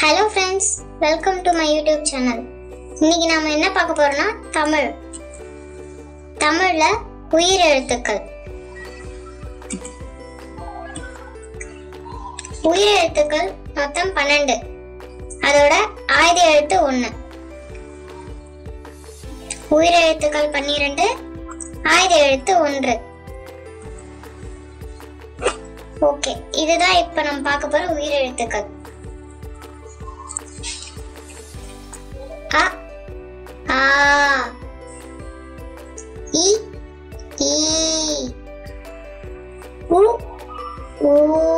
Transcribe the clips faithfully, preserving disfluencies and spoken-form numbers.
Hello friends, welcome to my YouTube channel. இன்னைக்கு நாம என்ன பார்க்க போறோம்னா தமிழ். தமிழ்ல உயிர் எழுத்துக்கள். உயிர் எழுத்துக்கள் மொத்தம் பன்னிரண்டு. அதோட ஆயுத எழுத்து ஒன்று. உயிர் எழுத்துக்கள் பன்னிரண்டு, ஆயுத எழுத்து ஒன்று. ஓகே, இதுதான் இப்ப நம்ம பார்க்க போற உயிர் எழுத்துக்கள். அ ஆ இ ஈ உ ஊ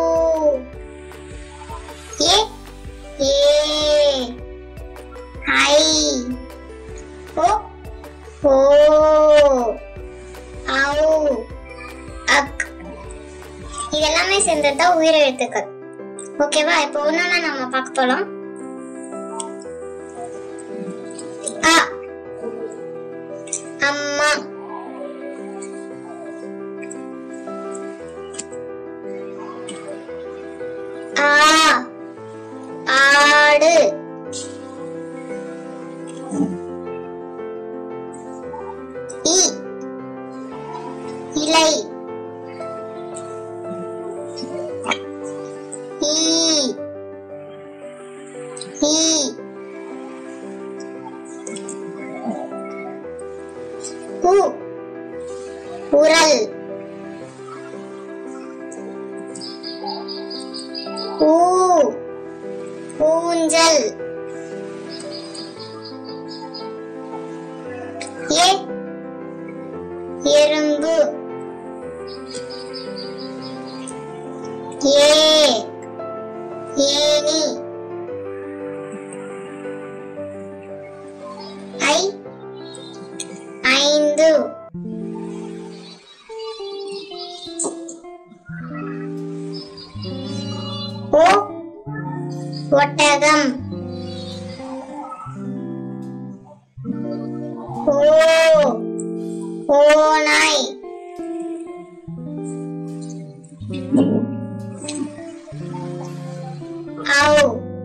ஏ ஏ ஐ ஓ ஓ ஔ அக். இதெல்லாமே சேர்ந்தது தான் உயிர் எழுத்துக்கள். ஓகேவா? இப்போ ஒன்னொன்னா நம்ம பார்க்க போலாம். அ அம்மா, ஆ ஆடு, இ இலை, ஈ ஈ உ உரல், ஊ ஊஞ்சல், ஏ எறும்பு, ஏ ஏணி, ஐ ஐந்து, ஓ ஒட்டகம், ஓ ஓநாய், ஔ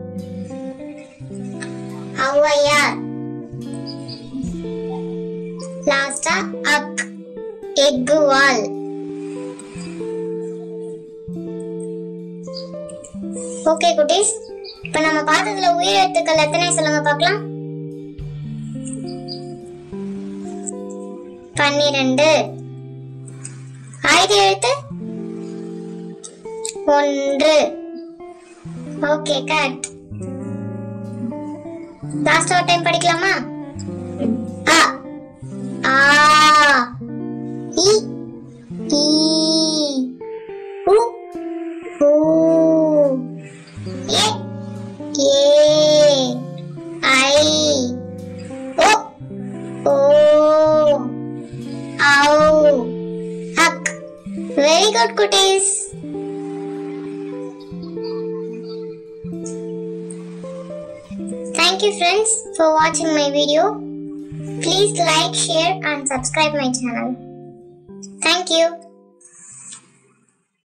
ஔவையார், லாஸ்டா அக் எக்குவால். ஓகே குட்டீஸ், இப்ப நம்ம பார்த்ததுல உயிர் எழுத்துக்கள் எத்தனை சொல்லுங்க பார்க்கலாம். பன்னிரண்டு. ஆயுத எழுத்து ஒன்று. Okay, correct. லாஸ்ட் ஒரு டைம் படிக்கலாமா? அ ஆ இ ஈ உ ஊ ஏ ஏ ஐ ஓ ஓ ஔ அக். Very good cuties. Thank you friends for watching my video. Please like, share and subscribe my channel. Thank you.